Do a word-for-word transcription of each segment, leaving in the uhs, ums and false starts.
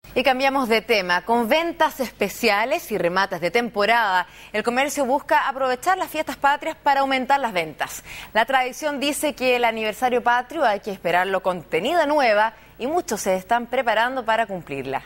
Y cambiamos de tema. Con ventas especiales y remates de temporada, el comercio busca aprovechar las fiestas patrias para aumentar las ventas. La tradición dice que el aniversario patrio hay que esperarlo con tenida nueva y muchos se están preparando para cumplirla.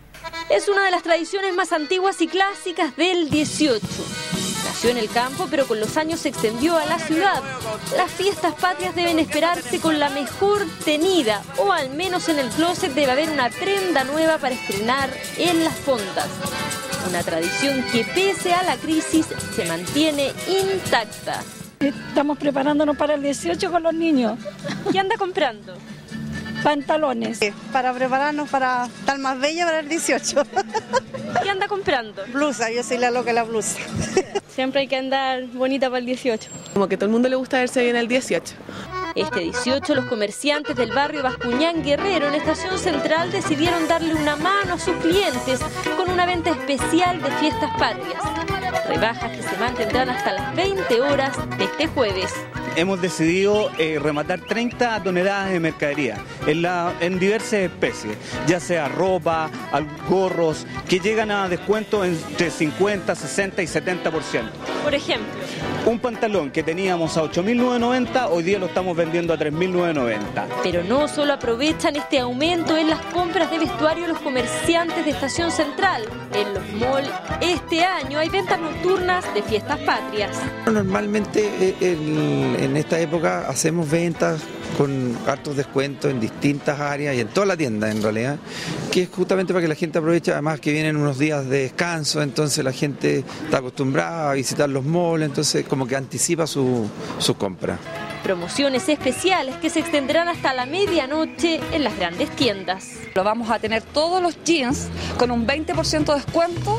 Es una de las tradiciones más antiguas y clásicas del dieciocho. Nació en el campo, pero con los años se extendió a la ciudad. Las fiestas patrias deben esperarse con la mejor tenida, o al menos en el closet debe haber una prenda nueva para estrenar en las fondas. Una tradición que pese a la crisis se mantiene intacta. Estamos preparándonos para el dieciocho con los niños. ¿Qué anda comprando? Pantalones. Para prepararnos para estar más bella para el dieciocho. ¿Qué anda comprando? Blusa, yo soy la loca de la blusa. Siempre hay que andar bonita para el dieciocho. Como que a todo el mundo le gusta verse bien el dieciocho. Este dieciocho, los comerciantes del barrio Bascuñán Guerrero en Estación Central decidieron darle una mano a sus clientes con una venta especial de fiestas patrias. Rebajas que se mantendrán hasta las veinte horas de este jueves. Hemos decidido eh, rematar treinta toneladas de mercadería en, la, en diversas especies, ya sea ropa, gorros, que llegan a descuento entre cincuenta, sesenta y setenta por ciento. Por ejemplo, un pantalón que teníamos a ocho mil novecientos noventa, hoy día lo estamos vendiendo a tres mil novecientos noventa. Pero no solo aprovechan este aumento en las compras de vestuario los comerciantes de Estación Central. En los malls este año hay ventas nocturnas de fiestas patrias. Normalmente en, en esta época hacemos ventas con hartos descuentos en distintas áreas y en toda la tienda en realidad, que es justamente para que la gente aproveche, además que vienen unos días de descanso, entonces la gente está acostumbrada a visitar los malls, entonces como que anticipa su, su compra. Promociones especiales que se extenderán hasta la medianoche en las grandes tiendas. Lo vamos a tener todos los jeans con un veinte por ciento de descuento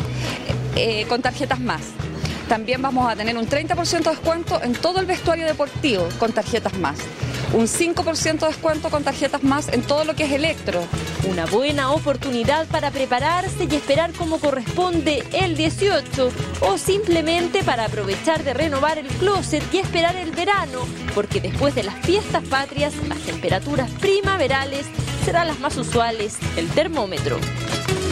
eh, con tarjetas más. También vamos a tener un treinta por ciento de descuento en todo el vestuario deportivo con tarjetas más. Un cinco por ciento de descuento con tarjetas más en todo lo que es electro. Una buena oportunidad para prepararse y esperar como corresponde el dieciocho o simplemente para aprovechar de renovar el closet y esperar el verano, porque después de las fiestas patrias las temperaturas primaverales serán las más usuales del termómetro.